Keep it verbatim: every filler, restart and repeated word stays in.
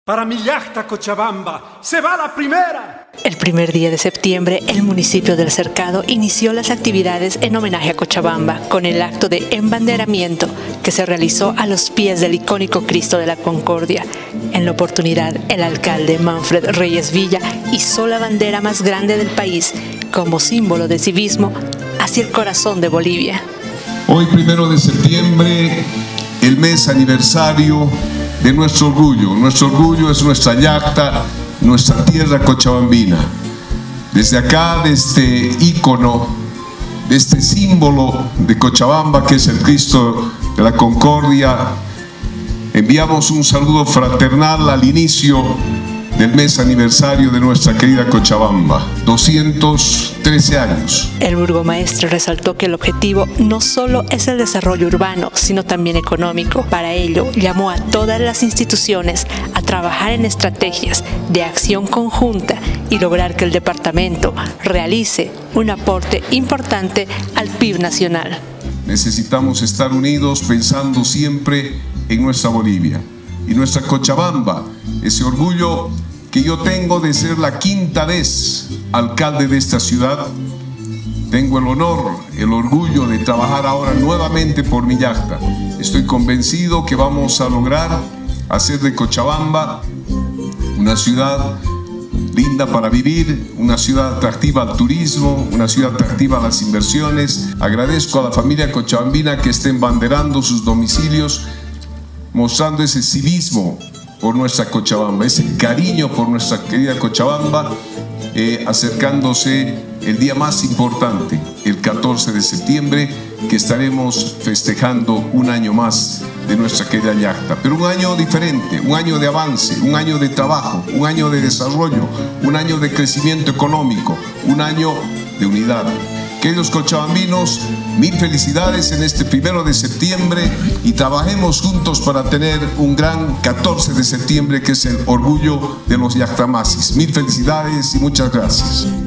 Para mi yacta Cochabamba, se va la primera. El primer día de septiembre, el municipio del Cercado inició las actividades en homenaje a Cochabamba con el acto de embanderamiento que se realizó a los pies del icónico Cristo de la Concordia. En la oportunidad, el alcalde Manfred Reyes Villa izó la bandera más grande del país como símbolo de civismo hacia el corazón de Bolivia. Hoy, primero de septiembre, el mes aniversario de nuestro orgullo. Nuestro orgullo es nuestra yacta, nuestra tierra cochabambina. Desde acá, de este ícono, de este símbolo de Cochabamba, que es el Cristo de la Concordia, enviamos un saludo fraternal al inicio del mes aniversario de nuestra querida Cochabamba, doscientos trece años. El burgomaestre resaltó que el objetivo no solo es el desarrollo urbano, sino también económico. Para ello, llamó a todas las instituciones a trabajar en estrategias de acción conjunta y lograr que el departamento realice un aporte importante al P I B nacional. Necesitamos estar unidos pensando siempre en nuestra Bolivia y nuestra Cochabamba, ese orgullo que yo tengo de ser la quinta vez alcalde de esta ciudad. Tengo el honor, el orgullo de trabajar ahora nuevamente por mi yacta. Estoy convencido que vamos a lograr hacer de Cochabamba una ciudad linda para vivir, una ciudad atractiva al turismo, una ciudad atractiva a las inversiones. Agradezco a la familia cochabambina que esté embanderando sus domicilios, mostrando ese civismo por nuestra Cochabamba, ese cariño por nuestra querida Cochabamba, eh, acercándose el día más importante, el catorce de septiembre, que estaremos festejando un año más de nuestra querida yacta, pero un año diferente, un año de avance, un año de trabajo, un año de desarrollo, un año de crecimiento económico, un año de unidad. Queridos cochabambinos, mil felicidades en este primero de septiembre y trabajemos juntos para tener un gran catorce de septiembre que es el orgullo de los yactamasis. Mil felicidades y muchas gracias.